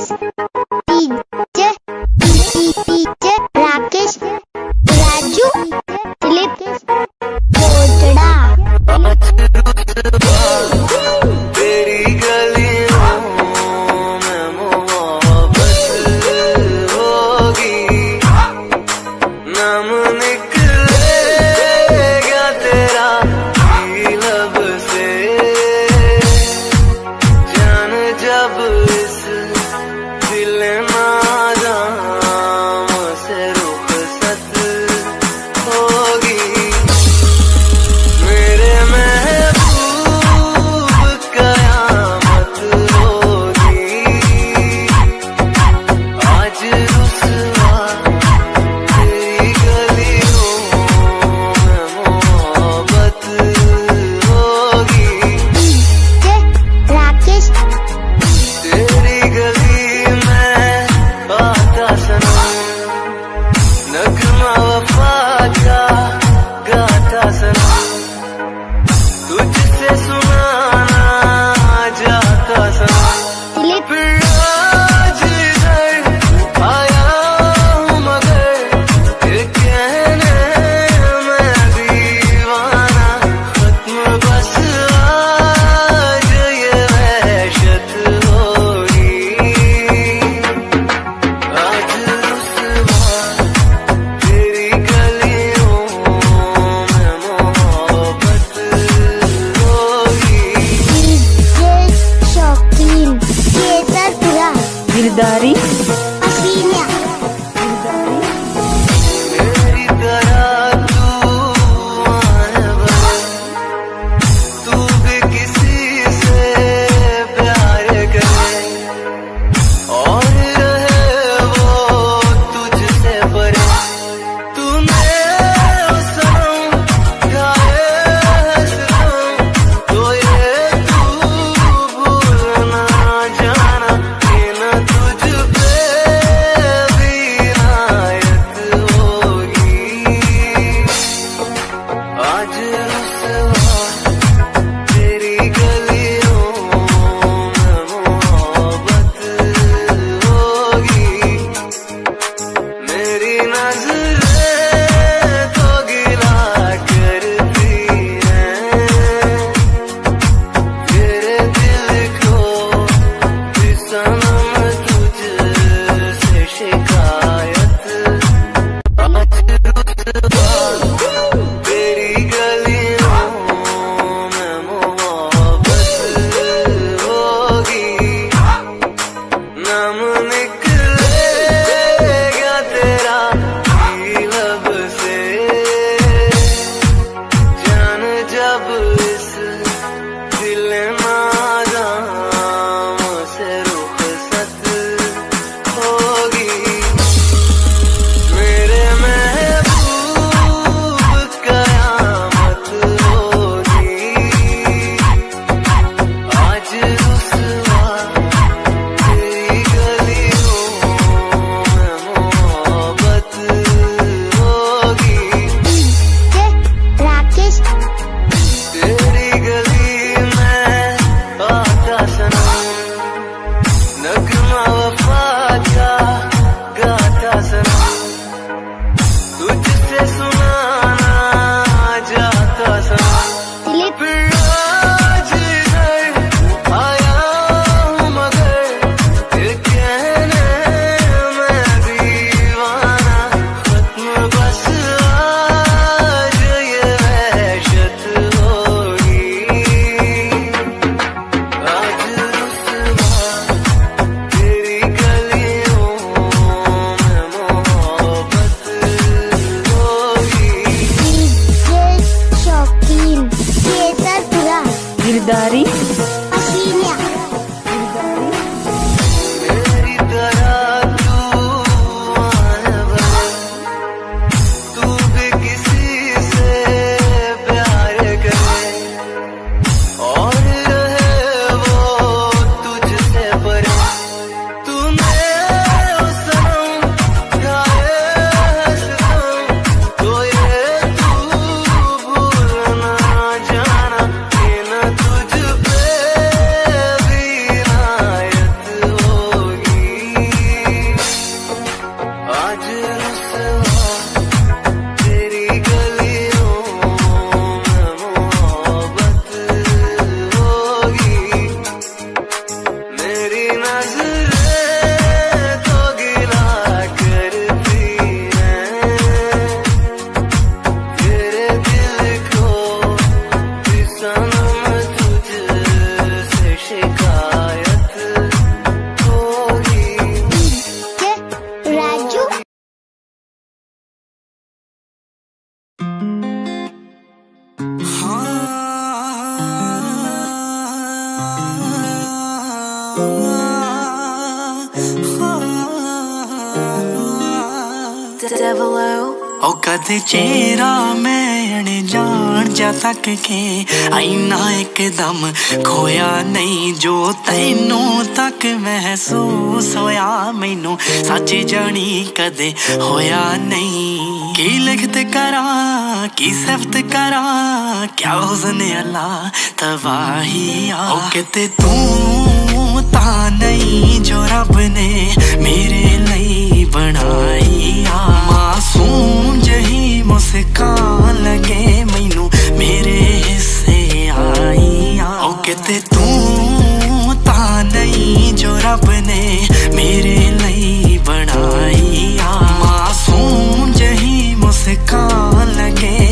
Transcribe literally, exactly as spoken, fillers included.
Rakesh DJ DJ Rakesh Raju Dilip Kotda. तेरी गलियों में मोहब्बत होगी, नाम निकलेगा तेरा लब से, जान जब इस दिल नाज़ाम से रुखसत होगी। मेरे महबूब कयामत होगी, आज रुसवा तेरी गलियों में मोहब्बत होगी। राकेश तेरी गली में आता सनम, नगमा वफा का गाता सनम, तुझसे सुनाना जाता सनम। दिलीप आज इधर आया हूँ मगर ये कहने मैं दीवाना, खत्म बस आज ये वहशत होगी। आज रुसवा तेरी गलियों में मोहब्बत होगी। डीजे शौकीन केसरपुरा दिलदारी हसीनिया मेरी तरह तू आने वाला, तू भी किसी से प्यार करे और रहे वो तुझसे परे। तूने सनम खाए सनम, तो ये तू भूलना जाना कि न तुझ पे भी इनायत होगी। आज रुसवा तेरी गलियों में मोहब्बत होगी। मेरी नज़रें तो गिला करती हैं, तेरे दिल को भी सनम तुझसे शिकायत। आज रुसवा तेरी गलियों में मोहब्बत होगी, नाम निकलेगा तेरा लब से, जान जब इस दिल नाज़ाम से रुखसत होगी। मेरे महबूब कयामत होगी, आज रुसवा तेरी गलियों में मोहब्बत होगी। डीजे राकेश तेरी गली में आता सनम, नगमा वफा का गाता सनम, तुझसे सुनाना जाता सनम। दिलीप आज इधर आया हूँ मगर ये कहने मैं दीवाना, खत्म बस आज ये वहशत होगी। आज रुसवा तेरी गलियों ओ कदे चेहरा मैं अने जान जा तक के आईना एकदम खोया नहीं जो तैनू तक महसूस होया मैनू सच जानी कदे होया नहीं। की लिखत करा की सिफत करा क्या हुस्न अल्लाह तबाही ओ किते तू ता नहीं जो रब ने मेरे लिए बनाई मासूम जही मुस्कान लगे मैनू मेरे हिस्से आई ओ किते तू ता नहीं जो रब ने मेरे लिए बनाई मासूम